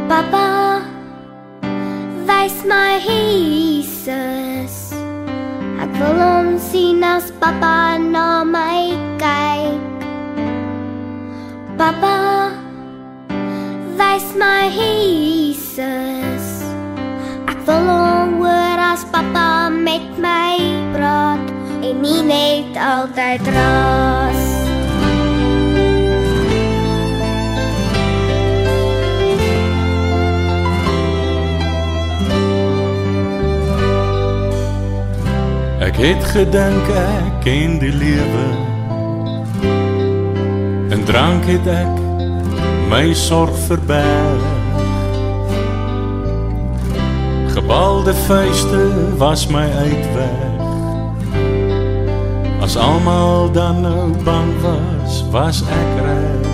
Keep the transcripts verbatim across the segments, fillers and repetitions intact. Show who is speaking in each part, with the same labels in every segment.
Speaker 1: Papa, wys my Jesus. Ek wil hom sien as papa na my kyk. Papa, wys my Jesus. Ek wil hom hoor as papa met my praat en nie net altyd raas.
Speaker 2: Ek het gedink ek ken die lewe, in drank het ek my sorg verberg. Gebalde vuiste was my uitweg. As almal dan nou bang was, was ek reg.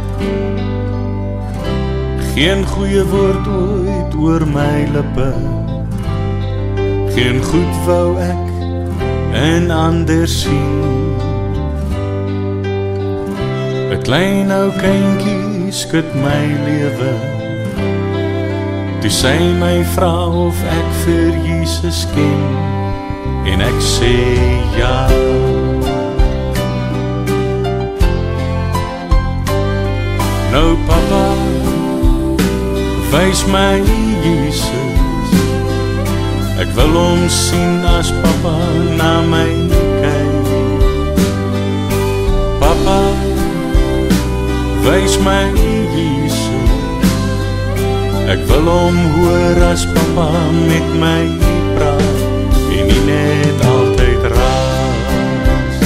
Speaker 2: Geen goeie woord ooit oor my lippe, geen goed wou ek en anders sien. 'n klein ou kindjie skud my lewe, toe sy my vra of ek vir Jesus ken, en ek sê ja. Nou papa, wys my Jesus, ek wil hom sien as papa na my kyk. Papa, wys my Jesus, ek wil hom hoor as papa met my praat en nie net altyd raas.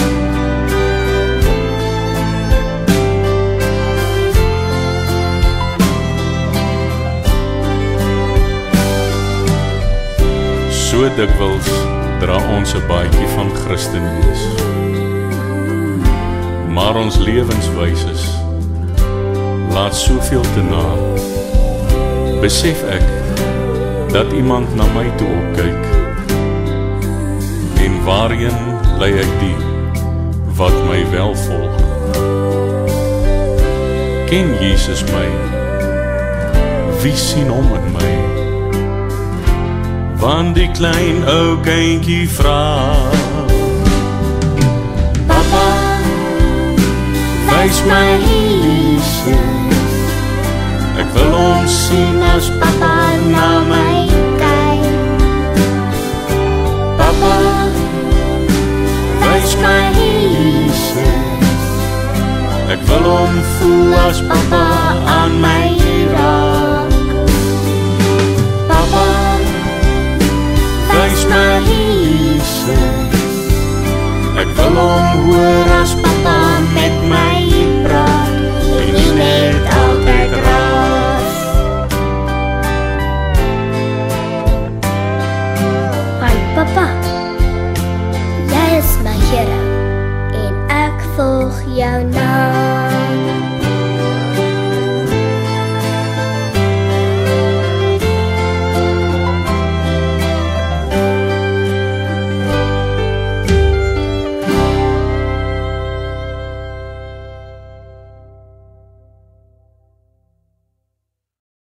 Speaker 2: So dikwels dra ons 'n baadjie van Christen wees, maar ons lewenswyses laat soveel te na. Besef ek dat iemand na my toe opkyk, en waarheen lei ek die wat my wel volg? Ken Jesus my? Wie sien hom in my? Want die klein ou kindjie vra, Papa, wys my Jesus, ek wil hom sien as papa na my kyk. Papa, wys my Jesus, ek wil hom voel as papa aan my raak. Papa, wys my Jesus, ek wil hom hoor as papa met my praat en nie net altyd raas. Want papa, jy is my Here en ek volg jou naam.